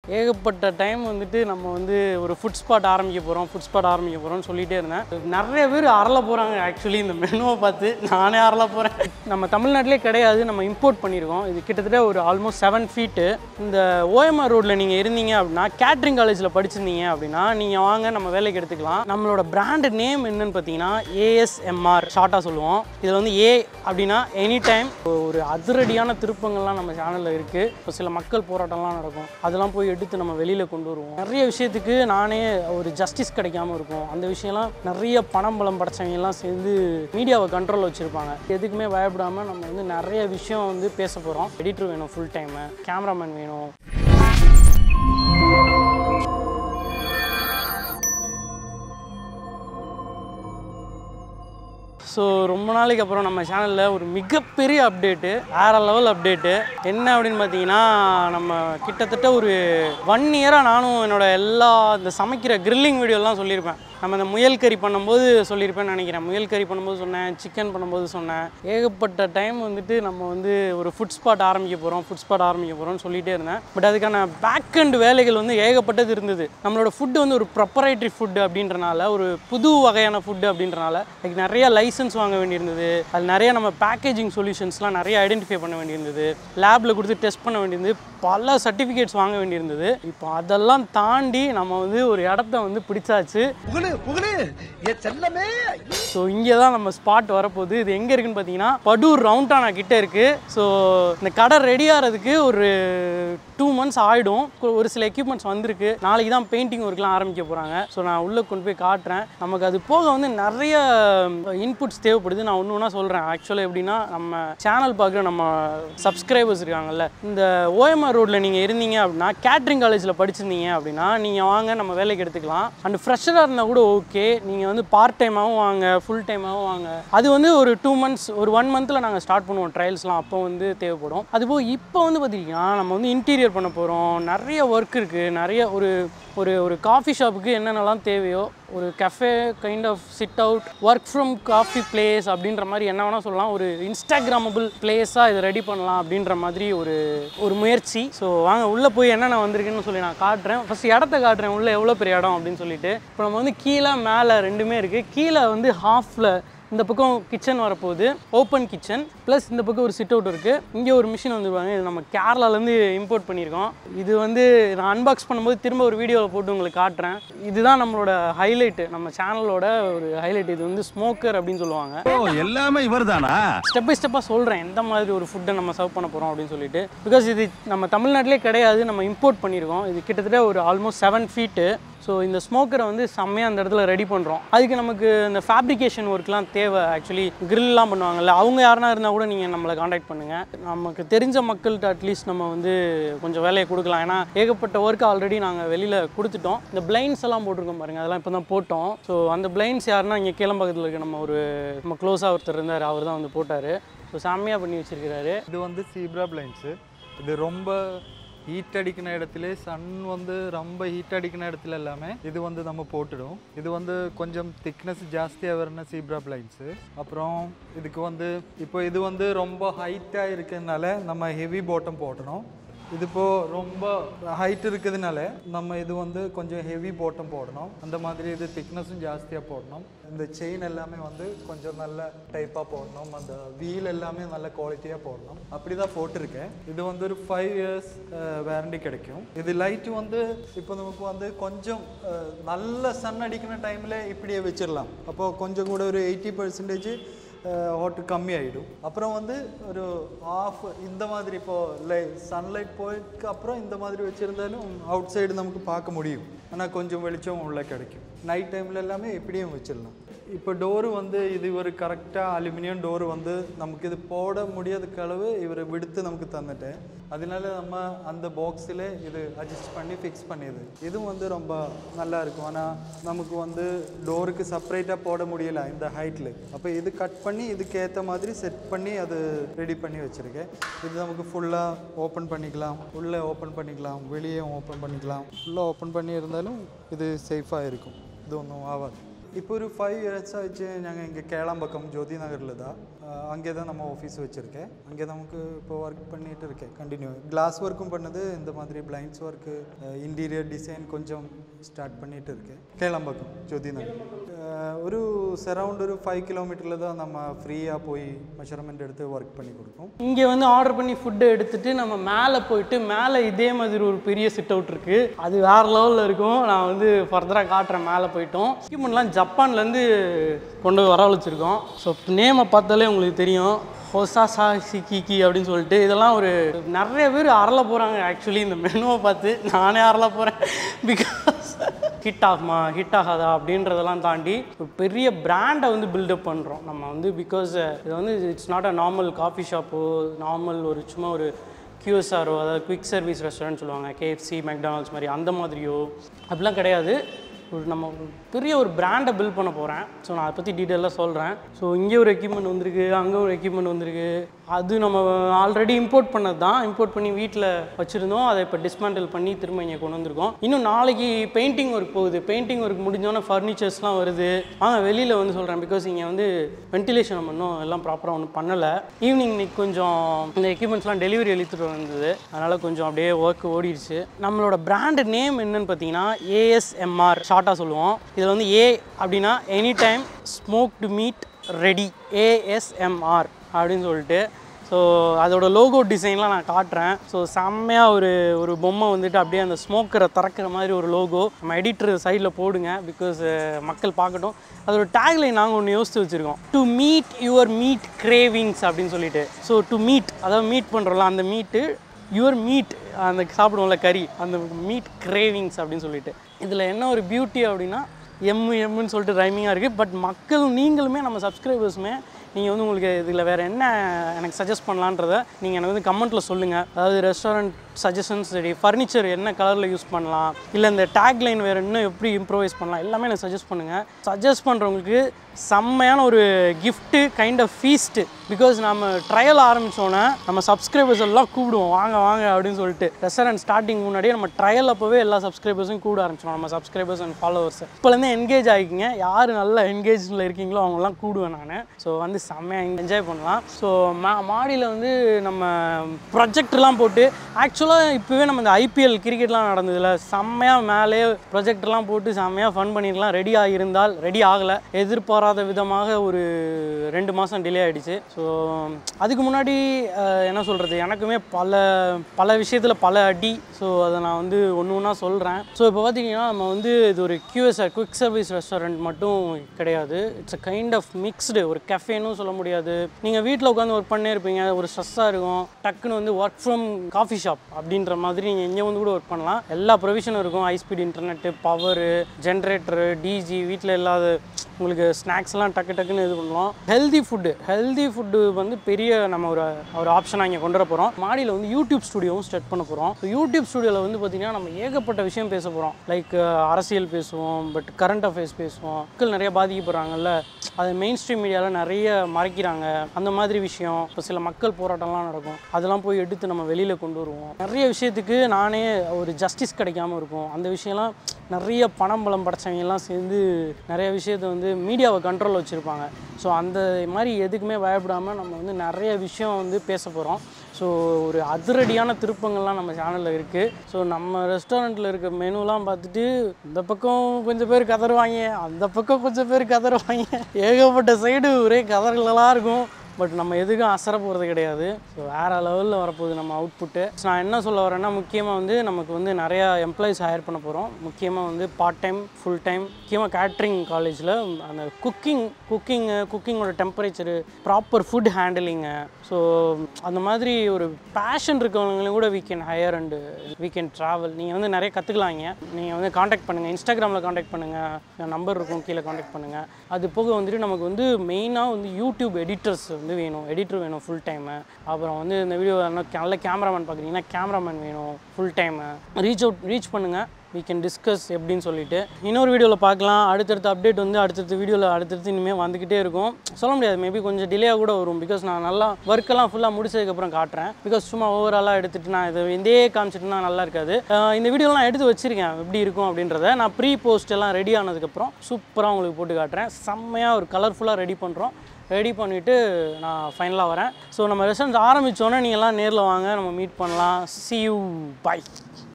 ஏகப்பட்ட டைம் வந்துட்டு நம்ம வந்து ஒரு ஃபுட் ஸ்பாட் ஆரம்பிக்க போகிறோம்னு சொல்லிகிட்டே இருந்தேன். நிறைய பேர் அரள போகிறாங்க. ஆக்சுவலி இந்த மெனுவை பார்த்து நானே அரள போகிறேன். நம்ம தமிழ்நாட்டிலே கிடையாது, நம்ம இம்போர்ட் பண்ணியிருக்கோம். இது கிட்டத்தட்ட ஒரு ஆல்மோஸ்ட் 7 ஃபீட்டு. இந்த ஓஎம்ஆர் ரோட்டில் நீங்கள் இருந்தீங்க அப்படின்னா, கேட்ரிங் காலேஜில் படிச்சிருந்தீங்க அப்படின்னா நீங்கள் வாங்க நம்ம வேலைக்கு எடுத்துக்கலாம். நம்மளோட பிராண்டு நேம் என்னன்னு பார்த்தீங்கன்னா ASMR ஷார்ட்டாக சொல்லுவோம். இதில் வந்து ஏ அப்படின்னா எனி டைம். ஒரு அதிரடியான திருப்பங்கள்லாம் நம்ம சேனலில் இருக்குது. இப்போ சில மக்கள் போராட்டம்லாம் நடக்கும், அதெல்லாம் போய் எடுத்து நம்ம வெளியில் கொண்டு வருவோம். நிறைய விஷயத்துக்கு நானே ஒரு ஜஸ்டிஸ் கிடைக்காம இருக்கும். அந்த விஷயம்லாம் நிறைய பணம் பலம் படைச்சவங்கெல்லாம் சேர்ந்து மீடியாவை கண்ட்ரோல் வச்சுருப்பாங்க. எதுக்குமே பயப்படாமல் நம்ம வந்து நிறைய விஷயம் வந்து பேச போகிறோம். எடிட்டர் வேணும், ஃபுல் டைமு கேமராமேன் வேணும். ஸோ ரொம்ப நாளைக்கு அப்புறம் நம்ம சேனலில் ஒரு மிகப்பெரிய அப்டேட்டு, வேறு லெவல் அப்டேட்டு. என்ன அப்படின்னு பார்த்தீங்கன்னா, நம்ம கிட்டத்தட்ட ஒரு 1 இயராக நானும் என்னோடய எல்லா இந்த சமைக்கிற கிரில்லிங் வீடியோலாம் சொல்லியிருப்பேன். நம்ம இந்த முயல் கறி பண்ணும்போது சொல்லியிருப்பேன்னு நினைக்கிறேன். முயல் கறி பண்ணும்போது சொன்னேன், சிக்கன் பண்ணும்போது சொன்னேன். ஏகப்பட்ட டைம் வந்துட்டு நம்ம வந்து ஒரு ஃபுட் ஸ்பாட் ஆரம்பிக்க போகிறோம்னு சொல்லிகிட்டே இருந்தேன். பட் அதுக்கான பேக் அண்ட் வேலைகள் வந்து ஏகப்பட்டது இருந்தது. நம்மளோட ஃபுட்டு வந்து ஒரு ப்ரொப்பரைட்ரி ஃபுட்டு அப்படின்றனால, ஒரு புது வகையான ஃபுட்டு அப்படின்றனால அதுக்கு நிறைய லைசன்ஸ் வாங்க வேண்டியிருந்தது. அது நிறைய நம்ம பேக்கேஜிங் சொல்யூஷன்ஸ்லாம் நிறைய ஐடென்டிஃபை பண்ண வேண்டியிருந்தது. லேபில் கொடுத்து டெஸ்ட் பண்ண வேண்டியிருந்தது. பல சர்டிஃபிகேட்ஸ் வாங்க வேண்டியிருந்தது. இப்போ அதெல்லாம் தாண்டி நம்ம வந்து ஒரு இடத்த வந்து பிடிச்சாச்சு. ஸோ இங்கே தான் நம்ம ஸ்பாட் வரப்போகுது. இது எங்கே இருக்குன்னு பார்த்தீங்கன்னா, படூர் ரவுண்டானா கிட்டே இருக்குது. ஸோ இந்த கடை ரெடி ஆகிறதுக்கு ஒரு 2 மந்த்ஸ் ஆகிடும். ஒரு சில எக்யூப்மெண்ட்ஸ் வந்திருக்கு. நாளைக்கு தான் பெயிண்டிங் ஒர்க்லாம் ஆரம்பிக்க போகிறாங்க. ஸோ நான் உள்ளே கொண்டு போய் காட்டுறேன். நமக்கு அது போக வந்து நிறைய இன்புட்ஸ் தேவைப்படுது. நான் ஒன்று ஒன்றா சொல்கிறேன். ஆக்சுவலாக எப்படின்னா, நம்ம சேனல் பார்க்குற நம்ம சப்ஸ்கிரைபர்ஸ் இருக்காங்கல்ல, இந்த ஓஎம்ஆர் ரோட்டில் நீங்கள் இருந்தீங்க அப்படின்னா, கேட்ரிங் காலேஜில் படிச்சிருந்தீங்க அப்படின்னா நீங்கள் வாங்க நம்ம வேலைக்கு எடுத்துக்கலாம். அண்ட் ஃப்ரெஷராக இருந்தால் கூட ஓகே, நீங்கள் வந்து பார்ட் டைமாகவும் வாங்க, ஃபுல் டைமாகவும் வாங்க. அது வந்து ஒரு 2 மந்த்ஸ், ஒரு 1 மந்தில் நாங்கள் ஸ்டார்ட் பண்ணுவோம் ட்ரையல்ஸ்லாம். அப்போ வந்து தேவைப்படும். அதுபோல் இப்போ வந்து பார்த்திங்கன்னா, நம்ம வந்து இன்டீரியர் பண்ண போகிறோம். நிறைய ஒர்க் இருக்குது. நிறைய ஒரு காஃபி ஷாப்புக்கு என்னென்னலாம் தேவையோ, ஒரு cafe kind of sit out work from coffee place அப்படின்ற மாதிரி என்ன வேணால் சொல்லலாம். ஒரு இன்ஸ்டாகிராமபிள் பிளேஸாக இதை ரெடி பண்ணலாம் அப்படின்ற மாதிரி ஒரு முயற்சி. ஸோ வாங்க உள்ளே போய் என்னென்ன வந்திருக்குன்னு சொல்லி நான் காட்டுறேன். ஃபஸ்ட் இடத்த காட்டுறேன், உள்ளே எவ்வளோ பெரிய இடம் அப்படின்னு சொல்லிட்டு. இப்போ நம்ம வந்து கீழே மேலே ரெண்டுமே இருக்குது. கீழே வந்து ஹாஃபில் இந்த பக்கம் கிச்சன் வரப்போகுது, ஓப்பன் கிச்சன், ப்ளஸ் இந்த பக்கம் ஒரு சிட் அவுட் இருக்குது. இங்கே ஒரு மிஷின் வந்துருவாங்க. இது நம்ம கேரளாலேருந்து இம்போர்ட் பண்ணியிருக்கோம். இது வந்து நான் அன்பாக்ஸ் பண்ணும்போது திரும்ப ஒரு வீடியோவில் போட்டு உங்களுக்கு காட்டுறேன். இதுதான் நம்மளோட ஹைலைட்டு, நம்ம சேனலோட ஒரு ஹைலைட். இது வந்து ஸ்மோக்கர் அப்படின்னு சொல்லுவாங்க. எல்லாமே இவர் தானா? ஸ்டெப் பை ஸ்டெப்பாக சொல்கிறேன் எந்த மாதிரி ஒரு ஃபுட்டை நம்ம சர்வ் பண்ண போகிறோம் அப்படின்னு சொல்லிட்டு. பிகாஸ் இது நம்ம தமிழ்நாட்டிலே கிடையாது, நம்ம இம்போர்ட் பண்ணியிருக்கோம். இது கிட்டத்தட்ட ஒரு ஆல்மோஸ்ட் 7 ஃபீட்டு. ஸோ இந்த ஸ்மோக்கரை வந்து செம்மையாக அந்த இடத்துல ரெடி பண்ணுறோம். அதுக்கு நமக்கு இந்த ஃபேப்ரிகேஷன் ஒர்க்லாம் தேவை. ஆக்சுவலி கிரில்லாம் பண்ணுவாங்கல்ல, அவங்க யாருனா இருந்தால் கூட நீங்கள் நம்மளை காண்டாக்ட் பண்ணுங்கள். நமக்கு தெரிஞ்ச மக்கள்கிட்ட அட்லீஸ்ட் நம்ம வந்து கொஞ்சம் வேலையை கொடுக்கலாம். ஏன்னா ஏகப்பட்ட ஒர்க் ஆல்ரெடி நாங்கள் வெளியில் கொடுத்துட்டோம். இந்த பிளைண்ட்ஸ் எல்லாம் போட்டிருக்கோம் பாருங்கள், அதெல்லாம் இப்போ தான் போட்டோம். ஸோ அந்த பிளைண்ட்ஸ் யாருன்னா இங்கே கீழம்பக்கத்தில் இருக்க நம்ம க்ளோஸாக ஒருத்தர் இருந்தார், அவர் தான் வந்து போட்டார். ஸோ செம்மையாக பண்ணி வச்சுருக்கிறாரு. இது வந்து சீப்ரா பிளைண்ட்ஸு. இது ரொம்ப ஹீட் அடிக்கிற இடத்துல, சன் வந்து ரொம்ப ஹீட் அடிக்கிற இடத்துல எல்லாமே இது வந்து நம்ம போட்டுடும். இது வந்து கொஞ்சம் திக்னஸ் ஜாஸ்தியாக வரன சீப்ரா பிளைண்ட்ஸு. அப்புறம் இதுக்கு வந்து இப்போ இது வந்து ரொம்ப ஹைட்டாக இருக்கிறதுனால நம்ம ஹெவி பாட்டம் போடணும். இது இப்போது ரொம்ப ஹைட் இருக்கிறதுனால நம்ம இது வந்து கொஞ்சம் ஹெவி பாட்டம் போடணும். அந்த மாதிரி இது திக்னஸும் ஜாஸ்தியாக போடணும். இந்த செயின் எல்லாமே வந்து கொஞ்சம் நல்ல டைப்பாக போடணும். அந்த வீல் எல்லாமே நல்ல குவாலிட்டியாக போடணும். அப்படி தான் போட்டிருக்கேன். இது வந்து ஒரு 5 இயர்ஸ் வாரண்டி கிடைக்கும். இது லைட்டு வந்து இப்போ நமக்கு வந்து கொஞ்சம் நல்ல சன் அடிக்கிற டைமில் இப்படியே வச்சிடலாம். அப்போது கொஞ்சம் கூட ஒரு 80% ஹாட் கம்மி ஆகிடும். அப்புறம் வந்து ஒரு ஆஃப் இந்த மாதிரி இப்போது சன்லைட் போயிட்டு அப்புறம் இந்த மாதிரி வச்சுருந்தாலும் அவுட் சைடு நமக்கு பார்க்க முடியும். ஆனால் கொஞ்சம் வெளிச்சம் உள்ளே கிடைக்கும். நைட் டைமில் எல்லாமே இப்படியும் வச்சிடலாம். இப்போ டோரு வந்து இது ஒரு கரெக்டாக அலுமினியம் டோரு வந்து நமக்கு இது போட முடியாதக்கு அளவு இவர் விடுத்து நமக்கு தந்துட்டேன். அதனால நம்ம அந்த பாக்ஸில் இது அட்ஜஸ்ட் பண்ணி ஃபிக்ஸ் பண்ணிடுது. இதுவும் வந்து ரொம்ப நல்லா இருக்கும். ஆனால் நமக்கு வந்து டோருக்கு செப்பரேட்டாக போட முடியலை இந்த ஹைட்டில். அப்போ இது கட் பண்ணி இதுக்கு ஏற்ற மாதிரி செட் பண்ணி அது ரெடி பண்ணி வச்சுருக்கேன். இது நமக்கு ஃபுல்லாக ஓப்பன் பண்ணிக்கலாம், உள்ளே ஓப்பன் பண்ணிக்கலாம், வெளியே ஓப்பன் பண்ணிக்கலாம். ஃபுல்லாக ஓப்பன் பண்ணி இருந்தாலும் இது சேஃபாக இருக்கும். இது ஒன்றும் ஆகாது. இப்போ ஒரு 5 இயர்ஸாக வச்சு நாங்கள் இங்கே கேளாம்பக்கம் ஜோதி நகரில் தான் அங்கே தான் நம்ம ஆஃபீஸ் வச்சுருக்கேன். அங்கே நமக்கு இப்போ ஒர்க் பண்ணிகிட்டு இருக்கேன் கண்டினியூ. கிளாஸ் ஒர்க்கும் பண்ணது, இந்த மாதிரி பிளைண்ட்ஸ் ஒர்க்கு, இன்டீரியர் டிசைன் கொஞ்சம் ஸ்டார்ட் பண்ணிகிட்டு இருக்கேன். கேளம்பாக்கம் ஜோதி நகர். ஒரு சரௌண்ட் ஒரு 5 கிலோமீட்டரில் தான் நம்ம ஃப்ரீயாக போய் மெஷர்மெண்ட் எடுத்து ஒர்க் பண்ணி கொடுப்போம். இங்கே வந்து ஆர்டர் பண்ணி ஃபுட்டை எடுத்துகிட்டு நம்ம மேலே போயிட்டு, மேலே இதே மாதிரி ஒரு பெரிய சிட் அவுட் இருக்குது, அது வேறு லெவலில் இருக்கும். நான் வந்து ஃபர்தராக காட்டுறேன். மேலே போயிட்டோம். எக்யூப்மெண்ட்லாம் ஜப்பான்லேருந்து கொண்டு வரவழைச்சிருக்கோம். ஸோ நேமை பார்த்தாலே உங்களுக்கு தெரியும், ஹோசாசா சிக்கிக்கி அப்படின்னு சொல்லிட்டு. இதெல்லாம் ஒரு நிறைய பேர் அரள போகிறாங்க ஆக்சுவலி இந்த மெனுவை பார்த்து. நானே அரள போகிறேன். பிகாஸ் ஹிட் ஆகுமா ஹிட் ஆகாதா அப்படின்றதெல்லாம் தாண்டி ஒரு பெரிய பிராண்டை வந்து பில்டப் பண்ணுறோம் நம்ம வந்து. பிகாஸ் இது வந்து it's not a normal coffee ஷாப்போ, நார்மல் ஒரு சும்மா ஒரு QSRஓ, அதாவது குவிக் சர்வீஸ் ரெஸ்டாரண்ட் சொல்லுவாங்க, KFC, மெக்டானல்ட்ஸ் மாதிரி அந்த மாதிரியோ அப்படிலாம் கிடையாது. நம்ம பெரிய ஒரு பிராண்டை பில்ட் பண்ண போகிறேன். ஸோ நான் அதை பற்றி டீட்டெயிலாக சொல்கிறேன். ஸோ இங்கே ஒரு எக்யூப்மெண்ட் வந்திருக்கு, அங்கே ஒரு எக்யூப்மெண்ட் வந்திருக்கு. அது நம்ம ஆல்ரெடி இம்போர்ட் பண்ணது தான். இம்போர்ட் பண்ணி வீட்டில் வச்சுருந்தோம். அதை இப்போ டிஸ்மேண்டில் பண்ணி திரும்ப இங்கே கொண்டு வந்திருக்கோம். இன்னும் நாளைக்கு பெயிண்டிங் ஒர்க் போகுது. பெயிண்டிங் ஒர்க் முடிஞ்சோன்னே ஃபர்னிச்சர்ஸ்லாம் வருது. வெளியில் வந்து சொல்கிறேன், பிகாஸ் இங்கே வந்து வென்டிலேஷன் நம்ம இன்னும் எல்லாம் ப்ராப்பராக ஒன்றும் பண்ணலை. ஈவினிங் இன்னைக்கு கொஞ்சம் இந்த எக்யூப்மெண்ட்ஸ்லாம் டெலிவரி எழுத்துட்டு வந்தது, அதனால் கொஞ்சம் அப்படியே ஒர்க் ஓடிடுச்சு. நம்மளோட பிராண்டு நேம் என்னன்னு பார்த்தீங்கன்னா ASMR ஷார்ட்டாக சொல்லுவோம். இதில் வந்து ஏ அப்படின்னா any time smoked meat ready, ASMR அப்படின்னு சொல்லிட்டு. ஸோ அதோட லோகோ டிசைன்லாம் நான் காட்டுறேன். ஸோ செம்மையாக ஒரு பொம்மை வந்துட்டு அப்படியே அந்த ஸ்மோக்கரை திறக்கிற மாதிரி ஒரு லோகோ நம்ம எடிட்டர் சைடில் போடுங்க, பிகாஸ் மக்கள் பார்க்கட்டும். அதோட டேக்லைன் நாங்கள் ஒன்று யோசித்து வச்சுருக்கோம், to meet your meat cravings அப்படின்னு சொல்லிட்டு. ஸோ டு மீட், அதாவது மீட் பண்ணுறோம்ல அந்த மீட்டு, யுவர் மீட் அந்த சாப்பிடுவோம்ல கறி, அந்த மீட் கிரேவிங்ஸ் அப்படின்னு சொல்லிட்டு. இதில் என்ன ஒரு பியூட்டி அப்படின்னா எம்முன்னு சொல்லிட்டு ரைமிங்காக இருக்குது. பட் மக்கள் நீங்களுமே நம்ம சப்ஸ்கிரைபர்ஸுமே நீங்கள் வந்து உங்களுக்கு இதில் வேறு என்ன எனக்கு சஜஸ்ட் பண்ணலான்றதை நீங்கள் எனக்கு வந்து கமெண்ட்டில் சொல்லுங்கள். அதாவது ரெஸ்டாரண்ட் சஜஷன்ஸ், சரி ஃபர்னிச்சர் என்ன கலரில் யூஸ் பண்ணலாம், இல்லை இந்த டேக்லைன் வேறு இன்னும் எப்படி இம்ப்ரோவைஸ் பண்ணலாம், எல்லாமே எனக்கு சஜஸ்ட் பண்ணுங்கள். சஜஸ்ட் பண்ணுறவங்களுக்கு செம்மையான ஒரு gift, kind of feast. Because நம்ம ட்ரையல் ஆரம்பித்தோன்னே நம்ம சப்ஸ்கிரைபர்ஸ் எல்லாம் கூப்பிடுவோம், வாங்க வாங்க அப்படின்னு சொல்லிட்டு. ரெஸ்டாரண்ட் ஸ்டார்டிங் முன்னாடியே நம்ம ட்ரையல் அப்போவே எல்லா சப்ஸ்கிரைபர்ஸும் கூட ஆரம்பிச்சிடும். நம்ம சப்ஸ்கிரைபர்ஸ் அண்ட் ஃபாலோவர்ஸ் இப்போலேருந்து என்கேஜ் ஆகிக்கிங்க. யார் நல்ல என்கேஜில் இருக்கீங்களோ அவங்களாம் கூடுவேன் நான். ஸோ வந்து செம்மையாக என்ஜாய் பண்ணலாம். ஸோ மாடியில் வந்து நம்ம ப்ரொஜெக்டர்லாம் போட்டு, ஆக்சுவலாக இப்போவே நம்ம இந்த IPL கிரிக்கெட்லாம் நடந்ததில்ல, செம்மையாக மேலே ப்ரொஜெக்டர்லாம் போட்டு செம்மையாக ஃபன் பண்ணிடலாம். ரெடி ஆகியிருந்தால், ரெடி ஆகலை, எதிர்பாராத விதமாக ஒரு 2 மாதம் டிலே ஆகிடுச்சு. ஸோ அதுக்கு முன்னாடி என்ன சொல்கிறது, எனக்குமே பல விஷயத்தில் பல அடி. ஸோ அதை நான் வந்து ஒன்று ஒன்றா சொல்கிறேன். ஸோ இப்போ பார்த்தீங்கன்னா நம்ம வந்து இது ஒரு QSR குவிக் சர்வீஸ் ரெஸ்டாரண்ட் மட்டும் கிடையாது. It's a kind of mixed. ஒரு கஃபேன்னு சொல்ல முடியாது. நீங்கள் வீட்டில் உட்காந்து ஒர்க் பண்ணே இருப்பீங்க, ஒரு ஸ்ட்ரெஸ்ஸாக இருக்கும், டக்குன்னு வந்து ஒர்க் ஃப்ரம் காஃபி ஷாப் அப்படின்ற மாதிரி நீங்கள் எங்கே வந்து கூட ஒர்க் பண்ணலாம். எல்லா ப்ரொவிஷனும் இருக்கும். High speed internet, power, generator, DG, வீட்டில் இல்லாத உங்களுக்கு ஸ்நாக்ஸ்லாம் டக்குன்னு இது பண்ணலாம். ஹெல்தி ஃபுட்டு வந்து பெரிய நம்ம ஒரு ஆப்ஷனாக இங்கே கொண்டு வர போகிறோம். மாடியில் வந்து யூடியூப் ஸ்டுடியோவும் ஸ்டார்ட் பண்ண போகிறோம். யூடியூப் ஸ்டுடியோவில் வந்து பார்த்திங்கன்னா நம்ம ஏகப்பட்ட விஷயம் பேச போகிறோம். லைக் அரசியல் பேசுவோம், பட் கரண்ட் அஃபேர்ஸ் பேசுவோம். மக்கள் நிறைய பாதிக்கப்படுறாங்கல்ல, அது மெயின் ஸ்ட்ரீம் மீடியாவில் நிறைய மறைக்கிறாங்க. அந்த மாதிரி விஷயம், இப்போ சில மக்கள் போராட்டம்லாம் நடக்கும், அதெல்லாம் போய் எடுத்து நம்ம வெளியில் கொண்டு வருவோம். நிறைய விஷயத்துக்கு நானே ஒரு ஜஸ்டிஸ் கிடைக்காமல் இருக்கும். அந்த விஷயம்லாம் நிறைய பணம் பலம் படைச்சவங்கெல்லாம் சேர்ந்து நிறைய விஷயத்தை வந்து மீடியாவை கண்ட்ரோலில் வச்சுருப்பாங்க. ஸோ அந்த மாதிரி எதுக்குமே பயப்படாமல் நம்ம வந்து நிறைய விஷயம் வந்து பேச போகிறோம். ஸோ ஒரு அதிரடியான திருப்பங்கள்லாம் நம்ம சேனலில் இருக்குது. ஸோ நம்ம ரெஸ்டாரண்ட்டில் இருக்க மெனுலாம் பார்த்துட்டு இந்த பக்கம் கொஞ்சம் பேர் கதறுவாங்க, அந்த பக்கம் கொஞ்சம் பேர் கதறுவாங்க, ஏகப்பட்ட சைடு ஒரே கதறலாம் இருக்கும். பட் நம்ம எதுக்கும் அசர போகிறது கிடையாது. ஸோ வேறு லெவலில் வரப்போகுது நம்ம அவுட்புட்டு. ஸோ நான் என்ன சொல்ல வரேன்னா, முக்கியமாக வந்து நமக்கு வந்து நிறையா எம்ப்ளாயிஸ் ஹையர் பண்ண போகிறோம். முக்கியமாக வந்து பார்ட் டைம், ஃபுல் டைம். முக்கியமாக கேட்ரிங் காலேஜில் அந்த குக்கிங்கோட temperature, proper food handling, so அந்த மாதிரி ஒரு பேஷன் இருக்கவங்களையும் கூட we can hire and we can travel. நீங்கள் வந்து நிறைய கற்றுக்கலாங்க. நீங்கள் வந்து காண்டாக்ட் பண்ணுங்கள், இன்ஸ்டாகிராமில் காண்டாக்ட் பண்ணுங்கள், நம்பர் இருக்கும் கீழே காண்டாக்ட் பண்ணுங்கள். அது போக வந்துட்டு நமக்கு வந்து மெயினாக வந்து யூடியூப் எடிட்டர்ஸ் வந்து எடிட்டர் வேணும் ஃபுல் டைமு. அப்புறம் வந்து இந்த வீடியோ நல்ல கேமராமேன் பார்க்குறீங்கன்னா கேமராமேன் வேணும் ஃபுல் டைமு. ரீச் பண்ணுங்கள், we can discuss எப்படின்னு சொல்லிட்டு இன்னொரு வீடியோவில் பார்க்கலாம். அடுத்தடுத்த அப்டேட் வந்து அடுத்தடுத்த வீடியோவில் அடுத்தடுத்து இனிமேல் வந்துக்கிட்டே இருக்கும். சொல்ல முடியாது, மேபி கொஞ்சம் டிலேயாக கூட வரும். பிகாஸ் நான் நல்லா ஒர்க்கெல்லாம் ஃபுல்லாக முடிச்சதுக்கப்புறம் காட்டுறேன். பிகாஸ் சும்மா ஓவராலாக எடுத்துகிட்டு நான் இதை இதே காமிச்சிட்டுனா நல்லா இருக்காது. இந்த வீடியோலாம் எடுத்து வச்சுருக்கேன் எப்படி இருக்கும் அப்படின்றத. நான் ப்ரீ போஸ்ட் எல்லாம் ரெடி ஆனதுக்கப்புறம் சூப்பராக உங்களுக்கு போட்டு காட்டுறேன். செம்மையாக ஒரு கலர்ஃபுல்லாக ரெடி பண்ணுறோம். ரெடி பண்ணிவிட்டு நான் ஃபைனலாக வரேன். ஸோ நம்ம ரெஸ்டாரண்ட் ஆரம்பித்தோன்னே நீங்கள்லாம் நேரில் வாங்க, நம்ம மீட் பண்ணலாம். see you, bye.